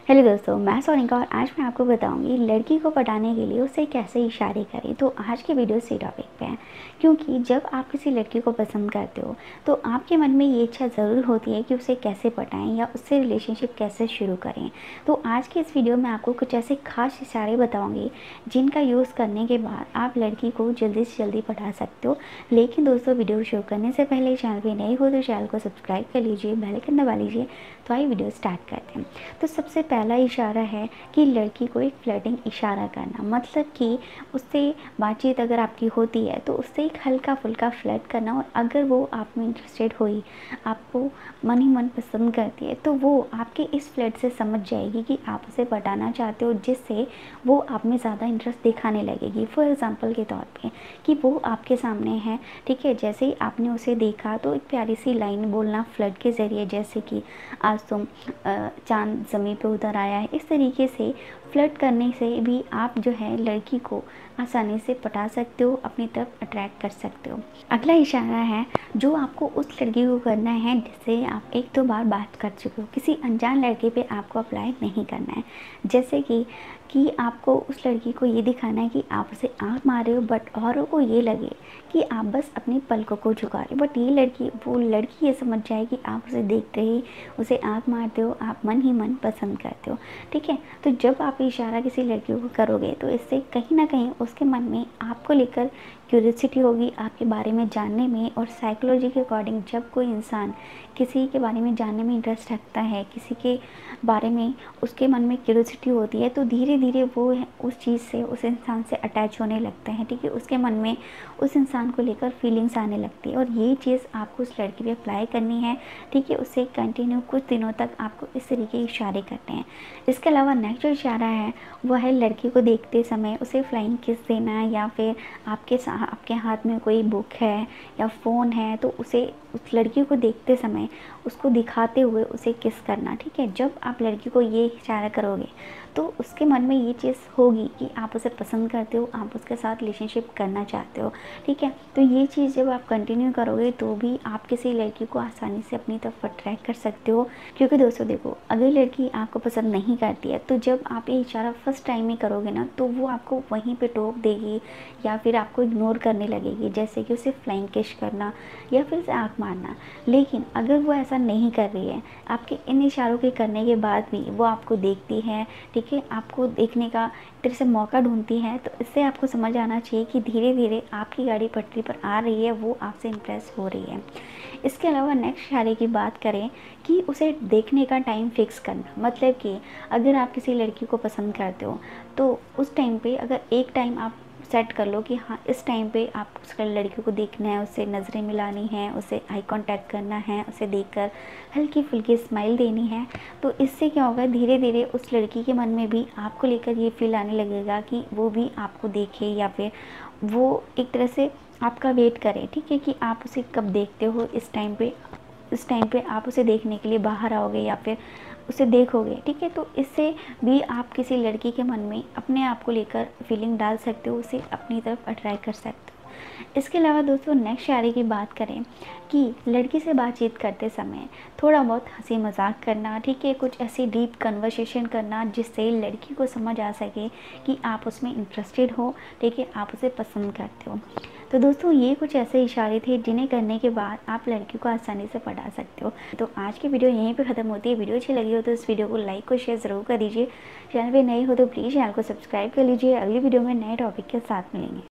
Hello दोस्तों, मैं सोनिका और आज मैं आपको बताऊंगी लड़की को पटाने के लिए उसे कैसे इशारे करें। तो आज की वीडियो इसी टॉपिक पे है, क्योंकि जब आप किसी लड़की को पसंद करते हो तो आपके मन में ये इच्छा ज़रूर होती है कि उसे कैसे पटाएं या उससे रिलेशनशिप कैसे शुरू करें। तो आज की इस वीडियो में आपको कुछ ऐसे खास इशारे बताऊँगी जिनका यूज़ करने के बाद आप लड़की को जल्दी से जल्दी पटा सकते हो। लेकिन दोस्तों, वीडियो शुरू करने से पहले चैनल पर नए हो तो चैनल को सब्सक्राइब कर लीजिए, बेल आइकन दबा लीजिए। तो आइए वीडियो स्टार्ट करते हैं। तो सबसे पहला इशारा है कि लड़की को एक फ्लर्टिंग इशारा करना, मतलब कि उससे बातचीत अगर आपकी होती है तो उससे एक हल्का फुल्का फ्लर्ट करना। और अगर वो आप में इंटरेस्टेड हुई, आपको मन ही मन पसंद करती है, तो वो आपके इस फ्लर्ट से समझ जाएगी कि आप उसे पटाना चाहते हो, जिससे वो आप में ज़्यादा इंटरेस्ट दिखाने लगेगी। फॉर एग्ज़ाम्पल के तौर पे कि वो आपके सामने है, ठीक है, जैसे ही आपने उसे देखा तो एक प्यारी सी लाइन बोलना फ्लर्ट के ज़रिए, जैसे कि आज तुम चाँद ज़मीन पे उतर आया है। इस तरीके से फ्लर्ट करने से भी आप जो है लड़की को आसानी से पटा सकते हो, अपनी तरफ अट्रैक्ट कर सकते हो। अगला इशारा है जो आपको उस लड़की को करना है जिससे आप एक दो बार बात कर चुके हो। किसी अनजान लड़के पे आपको अप्लाई नहीं करना है। जैसे कि आपको उस लड़की को ये दिखाना है कि आप उसे आँख मार रहे हो, बट औरों को ये लगे कि आप बस अपनी पलकों को झुका रहे हो, बट वो लड़की ये समझ जाए कि आप उसे देखते ही उसे आँख मारते हो, आप मन ही मन पसंद करते हो, ठीक है। तो जब आप इशारा किसी लड़की को करोगे तो इससे कहीं ना कहीं उसके मन में आपको लेकर क्यूरियोसिटी होगी, आपके बारे में जानने में। और साइकोलॉजी के अकॉर्डिंग जब कोई इंसान किसी के बारे में जानने में इंटरेस्ट रखता है, किसी के बारे में उसके मन में क्यूरियोसिटी होती है, तो धीरे धीरे वो उस चीज़ से, उस इंसान से अटैच होने लगता है, ठीक है। उसके मन में उस इंसान को लेकर फीलिंग्स आने लगती है, और ये चीज़ आपको उस लड़की पे अप्लाई करनी है, ठीक है। उससे कंटिन्यू कुछ दिनों तक आपको इस तरीके इशारे करने हैं। इसके अलावा नेक्स्ट जो इशारा है वह है लड़की को देखते समय उसे फ्लाइंग किस देना, या फिर आपके हाथ में कोई बुक है या फ़ोन है तो उसे उस लड़की को देखते समय उसको दिखाते हुए उसे किस करना, ठीक है। जब आप लड़की को ये इशारा करोगे तो उसके मन में ये चीज़ होगी कि आप उसे पसंद करते हो, आप उसके साथ रिलेशनशिप करना चाहते हो, ठीक है। तो ये चीज़ जब आप कंटिन्यू करोगे तो भी आप किसी लड़की को आसानी से अपनी तरफ अट्रैक्ट कर सकते हो। क्योंकि दोस्तों देखो, अगर लड़की आपको पसंद नहीं करती है तो जब आप ये इशारा फर्स्ट टाइम में करोगे ना, तो वो आपको वहीं पे टोक देगी या फिर आपको इग्नोर करने लगेगी, जैसे कि उसे फ्लाइंग किस करना या फिर उसे आँख मारना। लेकिन अगर वो ऐसा नहीं कर रही है, आपके इन इशारों के करने के बाद भी वो आपको देखती है, ठीक है, आपको देखने का एक तरह से मौका ढूंढती है, तो इससे आपको समझ आना चाहिए कि धीरे धीरे आपकी गाड़ी पटरी पर आ रही है, वो आपसे इम्प्रेस हो रही है। इसके अलावा नेक्स्ट इशारे की बात करें कि उसे देखने का टाइम फिक्स करना, मतलब कि अगर आप किसी लड़की को पसंद करते हो तो उस टाइम पे अगर एक टाइम आप सेट कर लो कि हाँ, इस टाइम पे आप उस लड़की को देखना है, उससे नज़रें मिलानी है, उसे आई कांटेक्ट करना है, उसे देखकर हल्की फुल्की स्माइल देनी है। तो इससे क्या होगा, धीरे धीरे उस लड़की के मन में भी आपको लेकर ये फील आने लगेगा कि वो भी आपको देखे, या फिर वो एक तरह से आपका वेट करे, ठीक है, कि आप उसे कब देखते हो। इस टाइम पे आप उसे देखने के लिए बाहर आओगे या फिर उसे देखोगे, ठीक है। तो इससे भी आप किसी लड़की के मन में अपने आप को लेकर फीलिंग डाल सकते हो, उसे अपनी तरफ अट्रैक्ट कर सकते हो। इसके अलावा दोस्तों, नेक्स्ट इशारे की बात करें कि लड़की से बातचीत करते समय थोड़ा बहुत हंसी मजाक करना, ठीक है, कुछ ऐसी डीप कन्वर्सेशन करना जिससे लड़की को समझ आ सके कि आप उसमें इंटरेस्टेड हो, ठीक है, आप उसे पसंद करते हो। तो दोस्तों, ये कुछ ऐसे इशारे थे जिन्हें करने के बाद आप लड़की को आसानी से पटा सकते हो। तो आज की वीडियो यहीं पे ख़त्म होती है। वीडियो अच्छी लगी हो तो इस वीडियो को लाइक और शेयर ज़रूर कर दीजिए। चैनल पे नए हो तो प्लीज़ चैनल को सब्सक्राइब कर लीजिए। अगली वीडियो में नए टॉपिक के साथ मिलेंगे।